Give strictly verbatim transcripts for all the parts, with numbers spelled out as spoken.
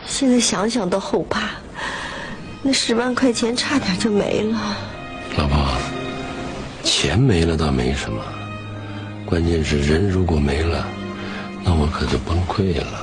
现在想想都后怕，那十万块钱差点就没了。 老婆，钱没了倒没什么，关键是人如果没了，那我可就崩溃了。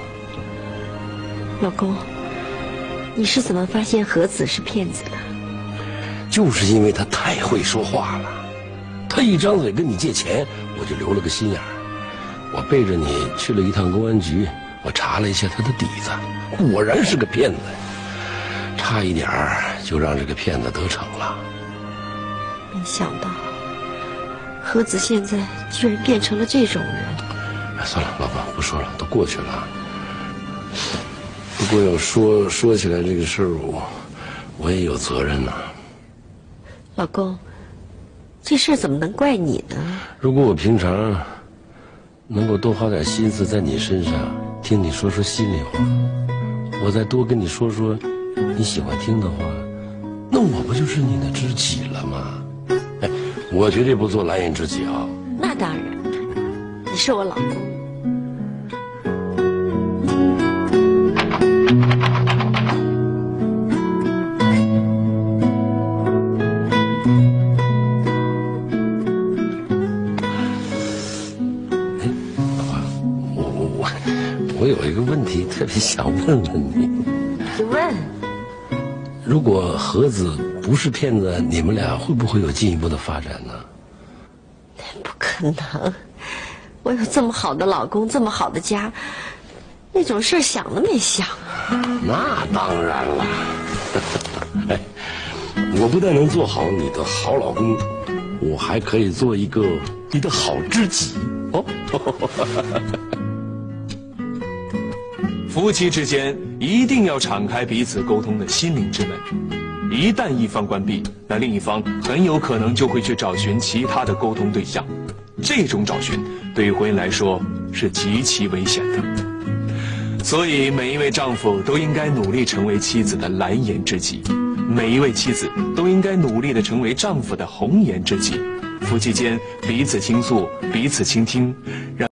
老公，你是怎么发现何子是骗子的？ 就是因为他太会说话了，他一张嘴跟你借钱，我就留了个心眼儿。我背着你去了一趟公安局，我查了一下他的底子，果然是个骗子，差一点儿就让这个骗子得逞了。 没想到何子现在居然变成了这种人。 哎，算了，老婆，不说了，都过去了。不过要说说起来这个事儿，我我也有责任呐。 老公，这事儿怎么能怪你呢？ 如果我平常能够多花点心思在你身上，听你说说心里话，我再多跟你说说你喜欢听的话，那我不就是你的知己了吗？哎，我绝对不做蓝颜知己啊。 那当然，你是我老公。 我有一个问题特别想问问你， 就问， 如果何子不是骗子，你们俩会不会有进一步的发展呢？ 不可能，我有这么好的老公，这么好的家，那种事想都没想。 那当然了，哎，我不但能做好你的好老公，我还可以做一个你的好知己哦。 夫妻之间一定要敞开彼此沟通的心灵之门，一旦一方关闭，那另一方很有可能就会去找寻其他的沟通对象，这种找寻对于婚姻来说是极其危险的。所以每一位丈夫都应该努力成为妻子的蓝颜知己，每一位妻子都应该努力地成为丈夫的红颜知己，夫妻间彼此倾诉，彼此倾听，让